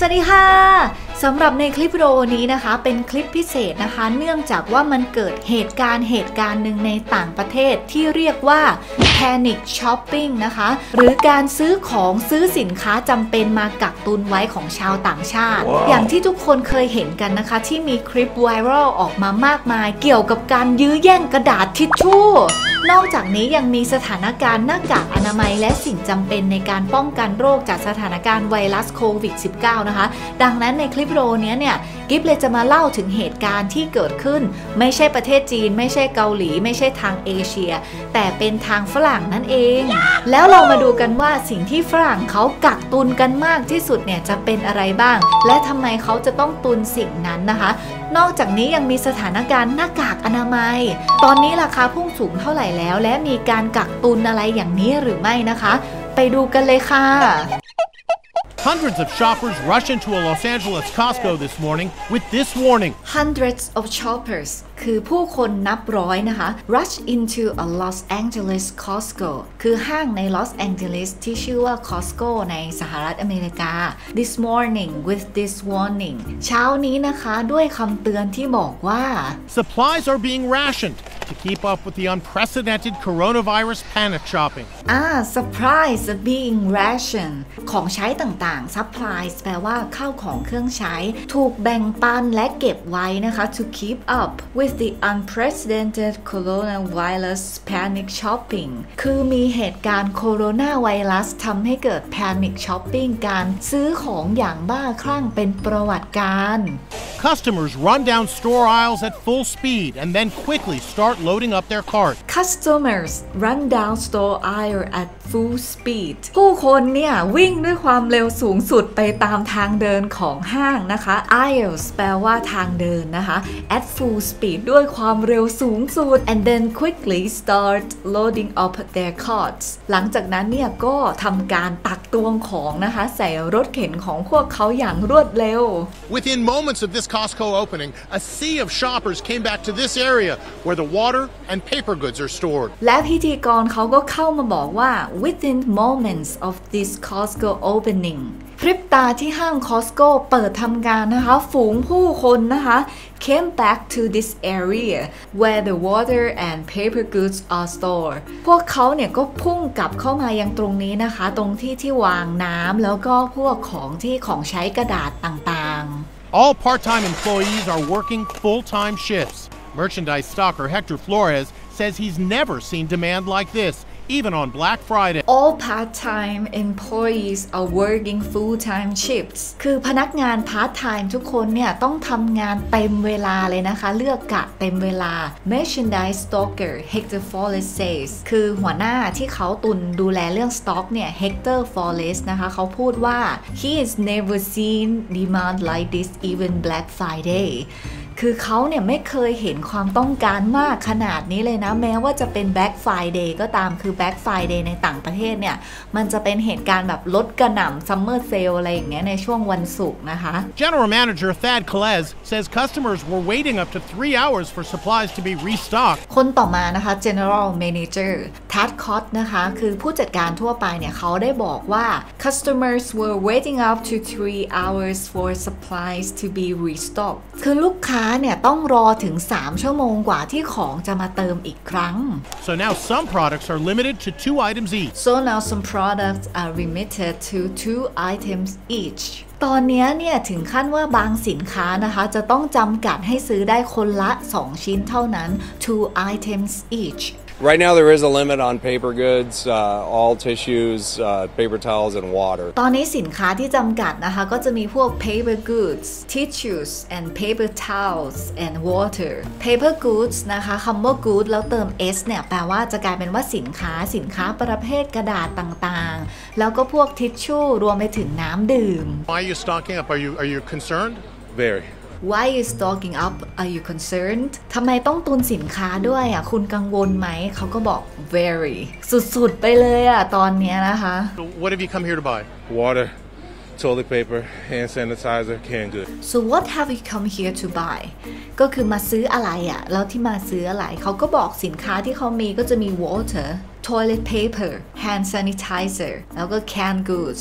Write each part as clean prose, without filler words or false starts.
วัสดีค่ะสำหรับในคลิปวิดีโอนี้นะคะเป็นคลิปพิเศษนะคะเนื่องจากว่ามันเกิดเหตุการณ์หนึ่งในต่างประเทศที่เรียกว่า Panic Shopping นะคะหรือการซื้อสินค้าจำเป็นมากักตุนไว้ของชาวต่างชาติ อย่างที่ทุกคนเคยเห็นกันนะคะที่มีคลิปไวรัลออกมามากมายเกี่ยวกับการยื้อแย่งกระดาษทิชชู่นอกจากนี้ยังมีสถานการณ์หน้ากากอนามัยและสิ่งจำเป็นในการป้องกันโรคจากสถานการณ์ไวรัสโควิด -19 นะคะดังนั้นในคลิปวิดีโอนี้เนี่ยกิฟเลยจะมาเล่าถึงเหตุการณ์ที่เกิดขึ้นไม่ใช่ประเทศจีนไม่ใช่เกาหลีไม่ใช่ทางเอเชียแต่เป็นทางฝรั่งนั่นเองแล้วเรามาดูกันว่าสิ่งที่ฝรั่งเขากักตุนกันมากที่สุดเนี่ยจะเป็นอะไรบ้างและทำไมเขาจะต้องตุนสิ่งนั้นนะคะนอกจากนี้ยังมีสถานการณ์หน้ากากอนามัยตอนนี้ราคาพุ่งสูงเท่าไหร่แล้วและมีการกักตุนอะไรอย่างนี้หรือไม่นะคะไปดูกันเลยค่ะ Hundreds of shoppers rush into a Los Angeles Costco this morning with this warning. Hundreds of shoppers คือผู้คนนับร้อยนะคะ rush into a Los Angeles Costco คือห้างใน Los Angeles ที่ชื่อว่า Costco ในสหรัฐอเมริกา This morning with this warning เช้านี้นะคะด้วยคำเตือนที่บอกว่า Supplies are being rationed to keep up with the unprecedented coronavirus panic shopping. Supplies are being rationed ของใช้ต่างๆ supplies แปลว่าข้าวของเครื่องใช้ถูกแบ่งปันและเก็บไว้นะคะ to keep up with the unprecedented coronavirus panic shopping คือมีเหตุการณ์โคโรนาไวรัสทำให้เกิด panic shopping การซื้อของอย่างบ้าคลั่งเป็นประวัติการ Customers run down store aisles at full speed and then quickly start loading up their cart. Customers run down store aisle at full speed ผู้คนเนี่ยวิ่งด้วยความเร็วสูงสุดไปตามทางเดินของห้างนะคะ aisles แปลว่าทางเดินนะคะ at full speed ด้วยความเร็วสูงสุด and then quickly start loading up their carts หลังจากนั้นเนี่ยก็ทำการตักตวงของนะคะใส่รถเข็นของพวกเขาอย่างรวดเร็ว Within moments of this Costco opening, a sea of shoppers came back to this area where the water and paper goods are stored. และพิธีกรเขาก็เข้ามาบอกว่า within moments of this Costco opening พริบตาที่ห้าง Costco เปิดทำการนะคะฝูงผู้คนนะคะ came back to this area where the water and paper goods are stored พวกเขาเนี่ยก็พุ่งกลับเข้ามายังตรงนี้นะคะตรงที่วางน้ำแล้วก็พวกของใช้กระดาษต่างๆ All part-time employees are working full-time shifts. Merchandise stocker Hector Flores says he's never seen demand like this, even on Black Friday. All part-time employees are working full-time shifts. คือพนักงาน part-time ทุกคนเนี่ยต้องทำงานเต็มเวลาเลยนะคะเลือกกะเต็มเวลา Merchandise stocker Hector Flores says คือหัวหน้าที่เขาดูแลเรื่อง stock เนี่ย Hector Flores นะคะเขาพูดว่า he has never seen demand like this even Black Fridayคือเขาเนี่ยไม่เคยเห็นความต้องการมากขนาดนี้เลยนะแม้ว่าจะเป็น Black Friday ก็ตามคือ Black Friday ในต่างประเทศเนี่ยมันจะเป็นเหตุการณ์แบบลดกระหน่ำ Summer Sale อะไรอย่างเงี้ยในช่วงวันศุกร์นะคะ General Manager Thad Calez says customers were waiting up to 3 hours for supplies to be restocked. คนต่อมานะคะ General Manager Thad Calez นะคะคือผู้จัดการทั่วไปเนี่ยเขาได้บอกว่า customers were waiting up to 3 hours for supplies to be restocked คือลูกค้าเนี่ยต้องรอถึง3ชั่วโมงกว่าที่ของจะมาเติมอีกครั้ง So now some products are limited to 2 items each. So now some products are limited to 2 items each. ตอนนี้เนี่ยถึงขั้นว่าบางสินค้านะคะจะต้องจำกัดให้ซื้อได้คนละ2ชิ้นเท่านั้น 2 items each. Right now there is a limit on paper goods, all tissues, paper towels and water. ตอนนี้สินค้าที่จำกัดนะคะก็จะมีพวก paper goods, tissues and paper towels and water. Paper goods นะคะคำว่า good แล้วเติม s เนี่ยแปลว่าจะกลายเป็นว่าสินค้าประเภทกระดาษต่างๆแล้วก็พวกทิชชู่รวมไปถึงน้ำดื่ม Why are you stocking up? Are you concerned? Very. Why is stocking up? Are you concerned? ทำไมต้องตุนสินค้าด้วยอ่ะคุณกังวลไหมเขาก็บอก very สุดๆไปเลยอ่ะตอนนี้นะคะ So what have you come here to buy? Water, toilet paper, hand sanitizer, canned goods. So what have you come here to buy? ก็คือมาซื้ออะไรอ่ะแล้วที่มาซื้ออะไรเขาก็บอกสินค้าที่เขามีก็จะมี water, toilet paper, hand sanitizer แล้วก็ canned goods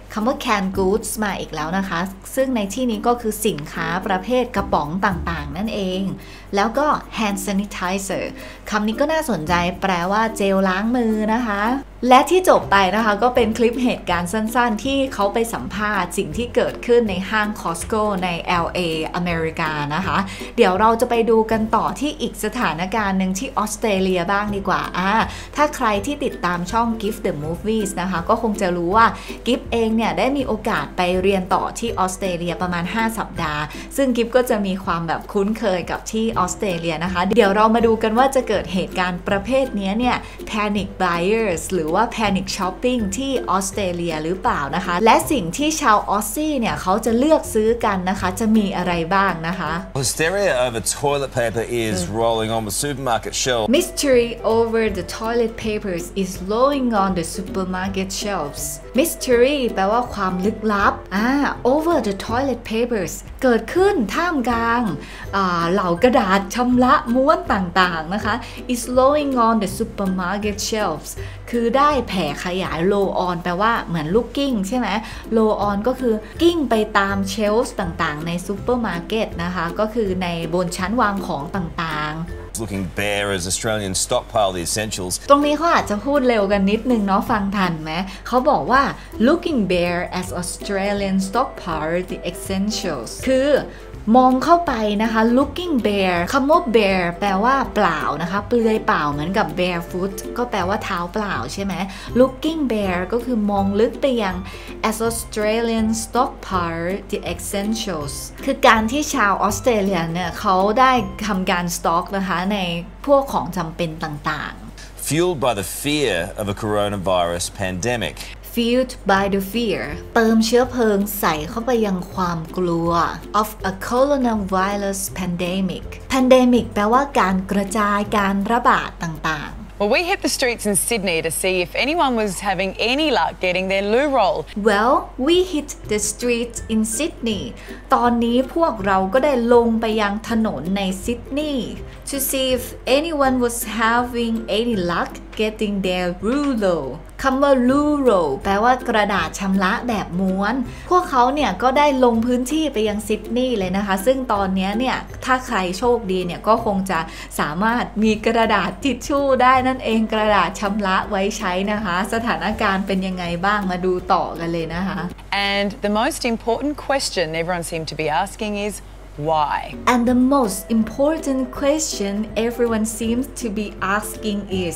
คำว่า canned goods มาอีกแล้วนะคะซึ่งในที่นี้ก็คือสินค้าประเภทกระป๋องต่างๆนั่นเองแล้วก็ hand sanitizer คำนี้ก็น่าสนใจแปลว่าเจลล้างมือนะคะและที่จบไปนะคะก็เป็นคลิปเหตุการณ์สั้นๆที่เขาไปสัมภาษณ์สิ่งที่เกิดขึ้นในห้าง Costco ใน LA อเมริกานะคะเดี๋ยวเราจะไปดูกันต่อที่อีกสถานการณ์หนึ่งที่ออสเตรเลียบ้างดีกว่าถ้าใครที่ติดตามช่อง Gift the Movies นะคะก็คงจะรู้ว่า Gift เองเนี่ยได้มีโอกาสไปเรียนต่อที่ออสเตรเลียประมาณ5สัปดาห์ซึ่ง Gift ก็จะมีความแบบคุ้นเคยกับที่ออสเตรเลียนะคะเดี๋ยวเรามาดูกันว่าจะเกิดเหตุการณ์ประเภทนี้เนี่ย panic buyers หรือว่า panic shopping ที่ออสเตรเลียหรือเปล่านะคะและสิ่งที่ชาวออสซี่เนี่ยเขาจะเลือกซื้อกันนะคะจะมีอะไรบ้างนะคะ Hysteria over toilet paper is rolling on the supermarket shelves. Mystery over the toilet papers is rolling on the supermarket shelves. Mystery แปลว่าความลึกลับover the toilet papers เกิดขึ้นท่ามกลางเหล่ากระดาษชำระม้วนต่างๆนะคะ is rolling on the supermarket shelves คือได้แผ่ขยาย roll on แปลว่าเหมือนลูกกิ้งใช่ไหม roll on ก็คือกิ้งไปตามเชลฟ์ต่างๆในซูเปอร์มาร์เก็ตนะคะก็คือในบนชั้นวางของต่างๆ Looking bare as Australians stockpile the essentials. ตรงนี้เขาอาจจะพูดเร็วกันนิดนึงเนาะฟังทันไหมเขาบอกว่า looking bare as Australians stockpile the essentials คือมองเข้าไปนะคะ looking bare คำว่า bare แปลว่าเปล่านะคะเปลือยเปล่าเหมือนกับ barefoot ก็แปลว่าเท้าเปล่าใช่ไหม looking bare ก็คือมองลึกไปยัง as Australians stockpile the essentials คือการที่ชาวออสเตรเลียเนี่ยเขาได้ทำการ stock นะคะในพวกของจำเป็นต่างๆ Fueled by the fear of a coronavirus pandemic. Fueled by the fear เติมเชื้อเพลิงใส่เข้าไปยังความกลัว of a coronavirus pandemic pandemic แปลว่าการกระจายการระบาดต่างๆ Well, we hit the streets in Sydney to see if anyone was having any luck getting their loo roll. Well, we hit the streets in Sydney. ตอนนี้พวกเราก็ได้ลงไปยังถนนในซิดนีย์ to see if anyone was having any luck getting their loo roll. คำว่า loo roll แปลว่ากระดาษชำระแบบม้วนพวกเขาเนี่ยก็ได้ลงพื้นที่ไปยังซิดนีย์เลยนะคะซึ่งตอนนี้เนี่ยถ้าใครโชคดีเนี่ยก็คงจะสามารถมีกระดาษทิชชู่ได้นั่นเองกระดาษชำระไว้ใช้นะคะสถานการณ์เป็นยังไงบ้างมาดูต่อกันเลยนะคะ And the most important question everyone seemed to be asking is why? And the most important question everyone seems to be asking is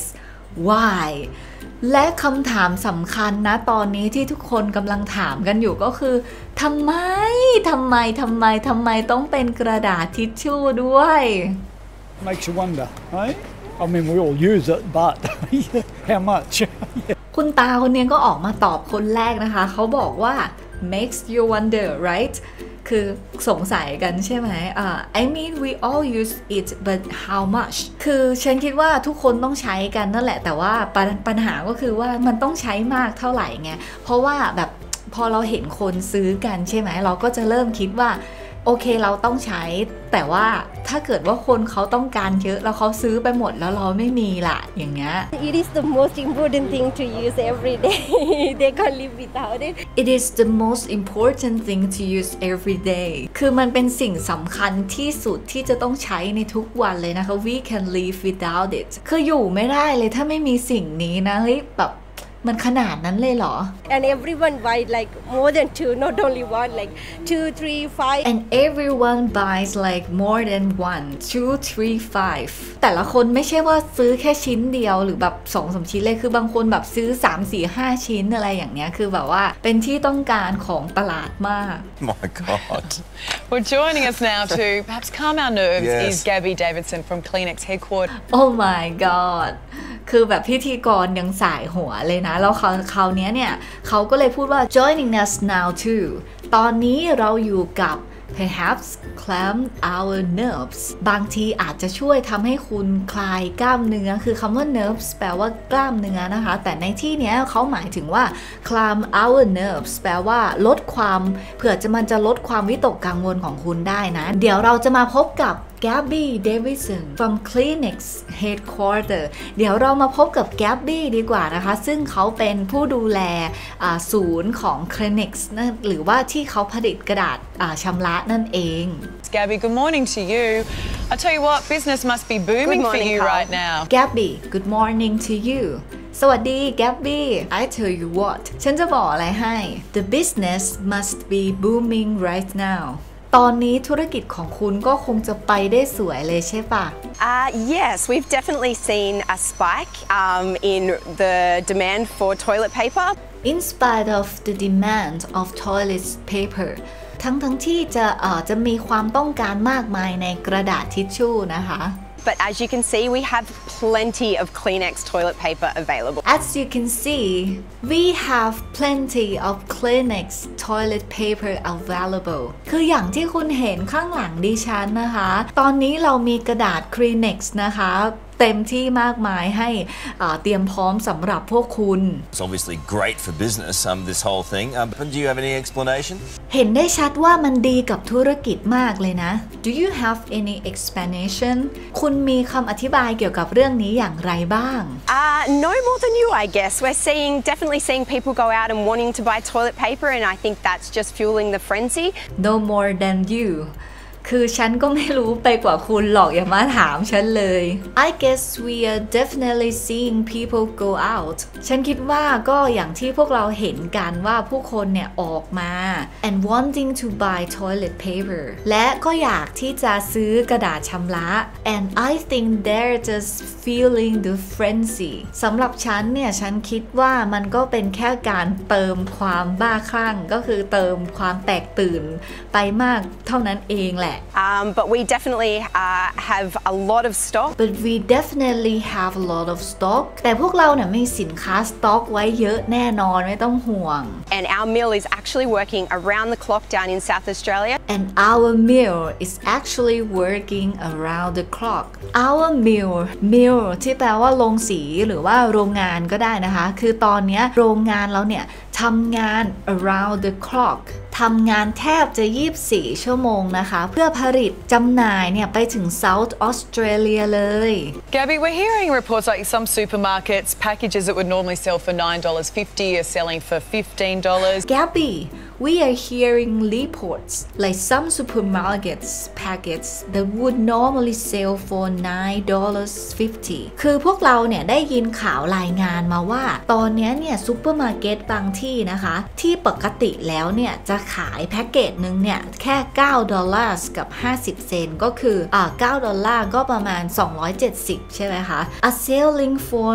whyและคำถามสำคัญนะตอนนี้ที่ทุกคนกำลังถามกันอยู่ก็คือทำไมต้องเป็นกระดาษทิชชู่ด้วย Makes you wonder, right? I mean, we all use it, but how much? คุณตาคนนี้ก็ออกมาตอบคนแรกนะคะเขาบอกว่า makes you wonder, right? คือสงสัยกันใช่ไหมI mean we all use it but how much คือฉันคิดว่าทุกคนต้องใช้กันนั่นแหละแต่ว่าปัญหาก็คือว่ามันต้องใช้มากเท่าไหร่ไงเพราะว่าแบบพอเราเห็นคนซื้อกันใช่ไหมเราก็จะเริ่มคิดว่าโอเคเราต้องใช้แต่ว่าถ้าเกิดว่าคนเขาต้องการเยอะแล้วเขาซื้อไปหมดแล้วเราไม่มีล่ะอย่างเงี้ย It is the most important thing to use every day. They can't live without it. It is the most important thing to use every day คือมันเป็นสิ่งสำคัญที่สุดที่จะต้องใช้ในทุกวันเลยนะคะ We can live without it คืออยู่ไม่ได้เลยถ้าไม่มีสิ่งนี้นะเฮ้ยแบบมันขนาดนั้นเลยเหรอ And everyone buys like more than two, not only one, like 2, 3, 5. And everyone buys like more than 1, 2, 3, 5 แต่ละคนไม่ใช่ว่าซื้อแค่ชิ้นเดียวหรือแบบ 2-3 ชิ้นเลยคือบางคนแบบซื้อ 3, 4, 5 ชิ้นอะไรอย่างเงี้ยคือแบบว่าเป็นที่ต้องการของตลาดมาก My God. Well, joining us now to perhaps calm our nerves Yes. is Gabby Davidson from Kleenex headquarters. Oh my god คือแบบพิธีกรยังสายหัวเลยนะแล้วคราวนี้เนี่ยเขาก็เลยพูดว่า joining us now too ตอนนี้เราอยู่กับ perhaps calm our nerves บางทีอาจจะช่วยทำให้คุณคลายกล้ามเนื้อคือคำว่า nerves แปลว่ากล้ามเนื้อนะคะแต่ในที่นี้เขาหมายถึงว่า calm our nerves แปลว่าลดความเผื่อมันจะลดความวิตกกังวลของคุณได้นะเดี๋ยวเราจะมาพบกับ Gabby Davidson from Kleenex Headquarter เดี๋ยวเรามาพบกับ Gabby ดีกว่านะคะซึ่งเขาเป็นผู้ดูแลศูนย์ของ Kleenex นั่นหรือว่าที่เขาผลิตกระดาษชำระนั่นเอง Gabby, good morning to you. I tell you what, business must be booming for you right now. Gabby, good morning to you. สวัสดี Gabby. I tell you what ฉันจะบอกอะไรให้ The business must be booming right now. ตอนนี้ธุรกิจของคุณก็คงจะไปได้สวยเลยใช่ปะ Yes, we've definitely seen a spike in the demand for toilet paper. In spite of the demand of toilet paper ทั้งที่จะมีความต้องการมากมายในกระดาษทิชชู่นะคะ But as you can see, we have plenty of Kleenex toilet paper available. As you can see, we have plenty of Kleenex toilet paper available. คืออย่างที่คุณเห็นข้างหลังดิฉันนะคะ ตอนนี้เรามีกระดาษ Kleenex นะคะเต็มที่มากมายให้เตรียมพร้อมสำหรับพวกคุณ It's obviously great for business, this whole thing. But do you have any explanation? เห็นได้ชัดว่ามันดีกับธุรกิจมากเลยนะ Do you have any explanation คุณมีคำอธิบายเกี่ยวกับเรื่องนี้อย่างไรบ้าง No more than you, I guess. We're definitely seeing people go out and wanting to buy toilet paper, and I think that's just fueling the frenzy. No more than youคือฉันก็ไม่รู้ไปกว่าคุณหรอกอย่ามาถามฉันเลย I guess we are definitely seeing people go out ฉันคิดว่าก็อย่างที่พวกเราเห็นกันว่าผู้คนเนี่ยออกมา and wanting to buy toilet paper และก็อยากที่จะซื้อกระดาษชำระ and I think they're just feeling the frenzy สำหรับฉันเนี่ยฉันคิดว่ามันก็เป็นแค่การเติมความบ้าคลั่งก็คือเติมความแตกตื่นไปมากเท่านั้นเองแหละ But we definitely have a lot of stock. But we definitely have a lot of stock. แต่พวกเราเนี่ยมีสินค้าสต็อกไว้เยอะแน่นอนไม่ต้องห่วง And our mill is actually working around the clock down in South Australia. And our mill is actually working around the clock. Our mill ที่แปลว่าโรงสีหรือว่าโรงงานก็ได้นะคะคือตอนนี้โรงงานเราเนี่ยทำงาน around the clock ทำงานแทบจะ24ชั่วโมงนะคะเพื่อผลิตจำหน่ายเนี่ยไปถึง South Australia เลย Gabby, we're hearing reports like some supermarkets, packages that would normally sell for $9.50 are selling for $15. Gabby, we are hearing reports like some supermarkets packets that would normally sell for $9.50 คือพวกเราเนี่ยได้ยินข่าวรายงานมาว่าตอนนี้เนี่ยซูเปอร์มาร์เก็ตบางที่นะคะที่ปกติแล้วเนี่ยจะขายแพ็กเกจนึงเนี่ยแค่$9กับ50เซนต์ก็คือ$9ก็ประมาณ270ใช่ไหมคะ are selling for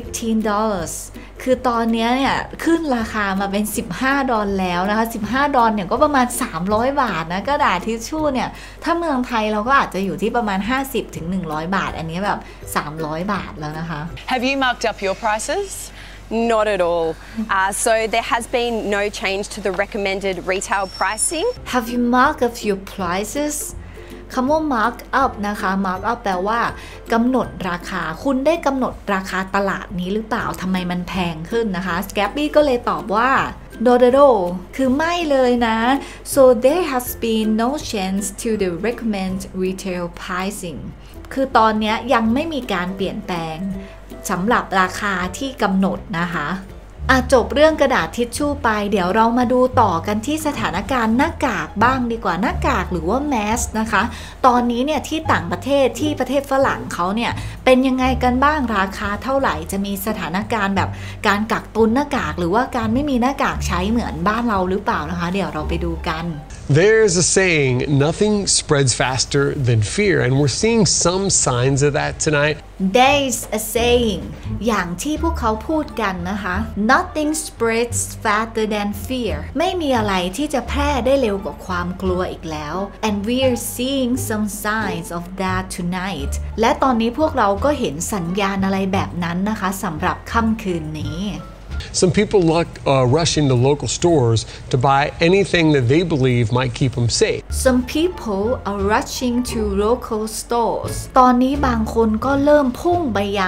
$15 คือตอนนี้เนี่ยขึ้นราคามาเป็น$15แล้วนะคะ$15เนี่ยก็ประมาณ300บาทนะกระดาษทิชชู่เนี่ยถ้าเมืองไทยเราก็อาจจะอยู่ที่ประมาณ50ถึง100บาทอันนี้แบบ300บาทแล้วนะคะ Have you marked up your prices? Not at all. So there has been no change to the recommended retail pricing. Have you marked up your prices? คำว่า mark up นะคะ mark up แปลว่ากำหนดราคาคุณได้กำหนดราคาตลาดนี้หรือเปล่าทำไมมันแพงขึ้นนะคะ Gabby ก็เลยตอบว่า No at all คือไม่เลยนะ So there has been no change to the recommended retail pricing คือตอนนี้ยังไม่มีการเปลี่ยนแปลงสำหรับราคาที่กำหนดนะคะจบเรื่องกระดาษทิชชู่ไปเดี๋ยวเรามาดูต่อกันที่สถานการณ์หน้ากากบ้างดีกว่าหน้ากากหรือว่าแมสนะคะตอนนี้เนี่ยที่ต่างประเทศที่ประเทศฝรั่งเขาเนี่ยเป็นยังไงกันบ้างราคาเท่าไหร่จะมีสถานการณ์แบบการกักตุนหน้ากากหรือว่าการไม่มีหน้ากากใช้เหมือนบ้านเราหรือเปล่านะคะเดี๋ยวเราไปดูกัน There's a saying, nothing spreads faster than fear, and we're seeing some signs of that tonight. There's a saying อย่างที่พวกเขาพูดกันนะคะ Nothing spreads faster than fear ไม่มีอะไรที่จะแพร่ได้เร็วกว่าความกลัวอีกแล้ว and we're seeing some signs of that tonight และตอนนี้พวกเราก็เห็นสัญญาณอะไรแบบนั้นนะคะสำหรับค่ำคืนนี้ Some people rush into local stores to buy anything that they believe might keep them safe. Some people are rushing to local stores ตอนนี้บางคนก็เริ่มพุ่งไปยัง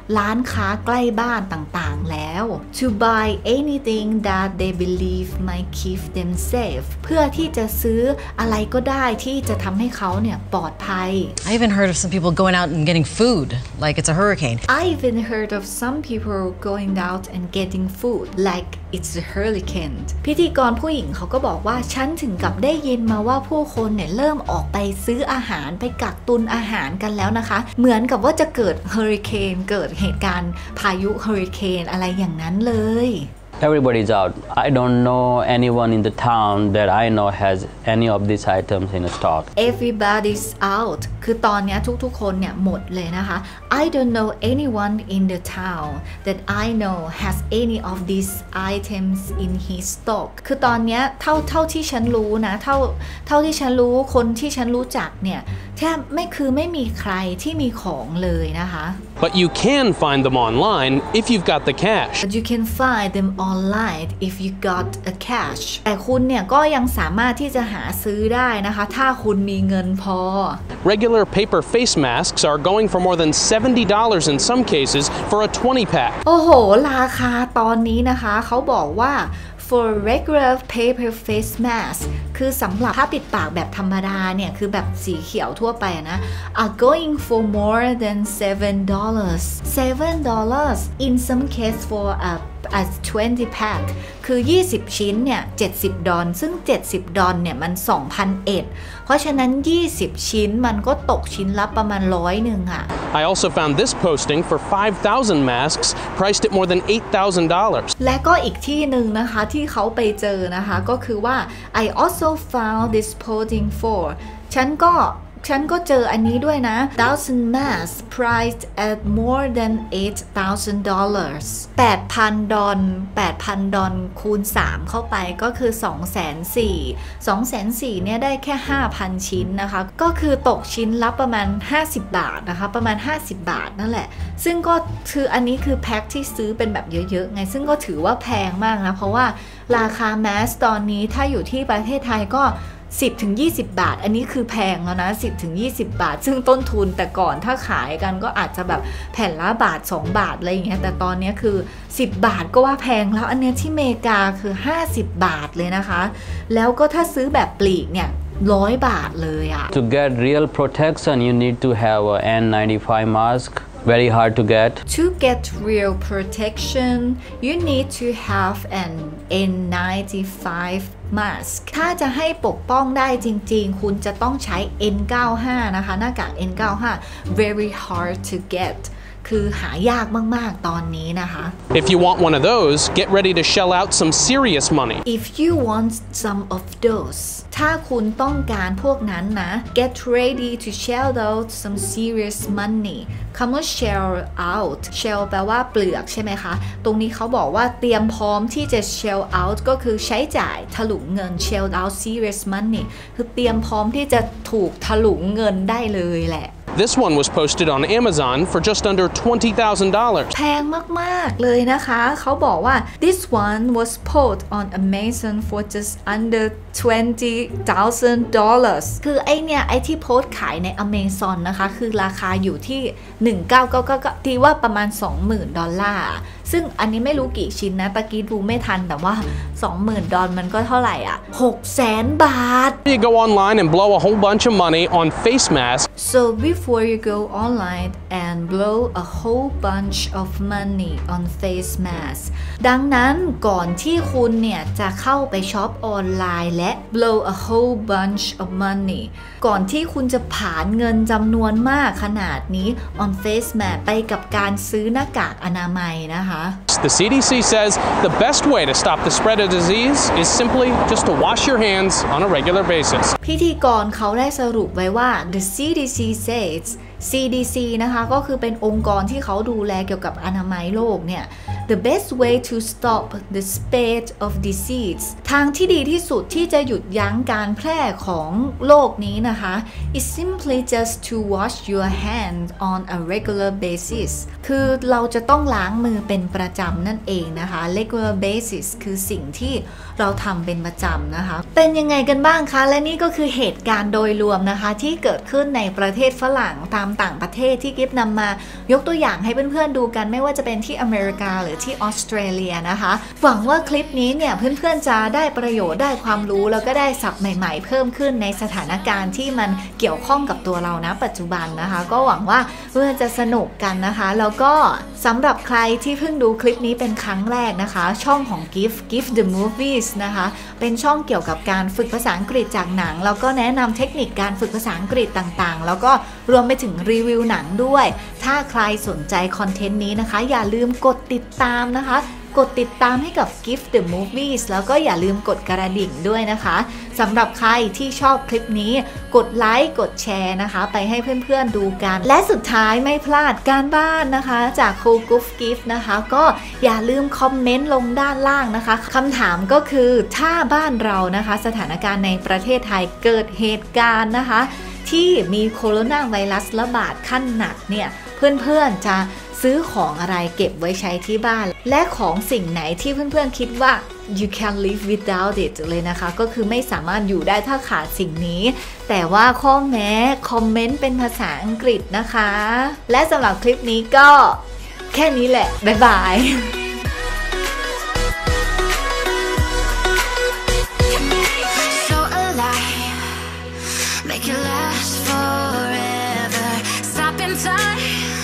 ร้านค้าใกล้บ้านต่างๆแล้ว to buy anything that they believe might keep them safe เพื่อที่จะซื้ออะไรก็ได้ที่จะทำให้เขาเนี่ยปลอดภัย I even heard of some people going out and getting food like it's a hurricane. I even heard of some people going out and getting food like it's a hurricane พิธีกรผู้หญิงเขาก็บอกว่าฉันถึงกับได้ยินมาว่าผู้คนเนี่ยเริ่มออกไปซื้ออาหารไปกักตุนอาหารกันแล้วนะคะเหมือนกับว่าจะเกิดเฮอริเคนเกิดเหตุการณ์พายุเฮอริเคนอะไรอย่างนั้นเลย Everybody's out. I don't know anyone in the town that I know has any of these items in stock. Everybody's out คือตอนนี้ทุกๆคนเนี่ยหมดเลยนะคะ I don't know anyone in the town that I know has any of these items in his stock คือตอนนี้เท่าที่ฉันรู้นะเท่าที่ฉันรู้คนที่ฉันรู้จักเนี่ยแทบไม่มีใครที่มีของเลยนะคะ But you can find them online if you've got the cash. But you can find them online if you got a cash. แต่คุณเนี่ยก็ยังสามารถที่จะหาซื้อได้นะคะถ้าคุณมีเงินพอ Regular paper face masks are going for more than $70 in some cases for a 20-pack. โอ้โหราคาตอนนี้นะคะเขาบอกว่า for regular paper face mask คือสำหรับผ้าปิดปากแบบธรรมดาเนี่ยคือแบบสีเขียวทั่วไปนะ are going for more than $7 in some case for a 20 pack คือ 20 ชิ้นเนี่ย$70ซึ่ง$70เนี่ยมัน 2,001 เพราะฉะนั้น 20 ชิ้นมันก็ตกชิ้นละประมาณ100อ่ะ I also found this posting for 5,000 masks priced at more than $8,000. และก็อีกที่หนึ่งนะคะที่เขาไปเจอนะคะก็คือว่า I also found this posting for ฉันก็เจออันนี้ด้วยนะ 1,000 masks priced at more than $8,000 $8,000 คูณ 3 เข้าไปก็คือ 240,000 เนี่ยได้แค่ 5,000 ชิ้นนะคะก็คือตกชิ้นละประมาณ50 บาทนะคะประมาณ50 บาทนั่นแหละซึ่งก็คืออันนี้คือแพ็คที่ซื้อเป็นแบบเยอะๆไงซึ่งก็ถือว่าแพงมากนะเพราะว่าราคาแมสตอนนี้ถ้าอยู่ที่ประเทศไทยก็10-20 บาทอันนี้คือแพงแล้วนะ10-20 บาทซึ่งต้นทุนแต่ก่อนถ้าขายกันก็อาจจะแบบแผ่นละบาท2 บาทอะไรอย่างเงี้ยแต่ตอนนี้คือ10 บาทก็ว่าแพงแล้วอันเนี้ยที่อเมริกาคือ50 บาทเลยนะคะแล้วก็ถ้าซื้อแบบปลีกเนี่ย100 บาทเลยอะ To get real protection you need to have an N95 mask. Very hard to get. To get real protection, you need to have an N95 mask. ถ้าจะให้ปกป้องได้จริงๆคุณจะต้องใช้ N95 นะคะหน้ากาก N95 very hard to get คือหายากมากๆตอนนี้นะคะ If you want one of those, get ready to shell out some serious money. If you want some of those ถ้าคุณต้องการพวกนั้นนะ get ready to shell out some serious money คำว่า shell out shell แปลว่าเปลือกใช่ไหมคะตรงนี้เขาบอกว่าเตรียมพร้อมที่จะ shell out ก็คือใช้จ่ายถลุงเงิน shell out serious money คือเตรียมพร้อมที่จะถูกถลุงเงินได้เลยแหละ This one was posted on Amazon for just under $20,000. แพงมากๆเลยนะคะเขาบอกว่า this one was posted on Amazon for just under $20,000 คือไอที่โพสต์ขายใน Amazon นะคะคือราคาอยู่ที่1999ที่ว่าประมาณ$20,000ซึ่งอันนี้ไม่รู้กี่ชิ้นนะตะกี้ดูไม่ทันแต่ว่า$20,000มันก็เท่าไหร่อ่ะ600,000 บาท You go online and blow a whole bunch of money on face masks. So before you go online and blow a whole bunch of money on face masks ดังนั้นก่อนที่คุณเนี่ยจะเข้าไปช็อปออนไลน์และ blow a whole bunch of money ก่อนที่คุณจะผ่านเงินจำนวนมากขนาดนี้ on face mask ไปกับการซื้อหน้ากากอนามัยนะคะ The CDC says the best way to stop the spread of disease is simply just to wash your hands on a regular basis. พิธีกรเขาได้สรุปไว้ว่า the CDC says CDC นะคะก็คือเป็นองค์กรที่เขาดูแลเกี่ยวกับอนามัยโลกเนี่ย the best way to stop the spread of disease ทางที่ดีที่สุดที่จะหยุดยั้งการแพร่ของโรคนี้นะคะ is simply just to wash your hands on a regular basis คือเราจะต้องล้างมือเป็นประจำนั่นเองนะคะ regular basis คือสิ่งที่เราทำเป็นประจำนะคะเป็นยังไงกันบ้างคะและนี่ก็คือเหตุการณ์โดยรวมนะคะที่เกิดขึ้นในประเทศฝรั่งตามต่างประเทศที่กิฟนำมายกตัวอย่างให้เพื่อนๆดูกันไม่ว่าจะเป็นที่อเมริกาหรือที่ออสเตรเลียนะคะหวังว่าคลิปนี้เนี่ยเพื่อนๆจะได้ประโยชน์ได้ความรู้แล้วก็ได้ศัพท์ใหม่ๆเพิ่มขึ้นในสถานการณ์ที่มันเกี่ยวข้องกับตัวเรานะปัจจุบันนะคะก็หวังว่าเพื่อนจะสนุกกันนะคะแล้วก็สำหรับใครที่เพิ่งดูคลิปนี้เป็นครั้งแรกนะคะช่องของ Gift the Movies นะคะเป็นช่องเกี่ยวกับการฝึกภาษาอังกฤษจากหนังแล้วก็แนะนำเทคนิคการฝึกภาษาอังกฤษต่างๆแล้วก็รวมไปถึงรีวิวหนังด้วยถ้าใครสนใจคอนเทนต์นี้นะคะอย่าลืมกดติดตามนะคะกดติดตามให้กับ Gift the Movies แล้วก็อย่าลืมกดกระดิ่งด้วยนะคะสำหรับใครที่ชอบคลิปนี้กดไลค์กดแชร์นะคะไปให้เพื่อนๆดูกันและสุดท้ายไม่พลาดการบ้านนะคะจากครูกุ๊ฟกิฟต์นะคะก็อย่าลืมคอมเมนต์ลงด้านล่างนะคะคำถามก็คือถ้าบ้านเรานะคะสถานการณ์ในประเทศไทยเกิดเหตุการณ์นะคะที่มีโคโรนาไวรัสระบาดขั้นหนักเนี่ยเพื่อนๆจะซื้อของอะไรเก็บไว้ใช้ที่บ้านและของสิ่งไหนที่เพื่อนๆคิดว่า you can live without it เลยนะคะก็คือไม่สามารถอยู่ได้ถ้าขาดสิ่งนี้แต่ว่าข้อแม้คอมเมนต์เป็นภาษาอังกฤษนะคะและสำหรับคลิปนี้ก็แค่นี้แหละบ๊ายบาย Make it last forever. Stop in time.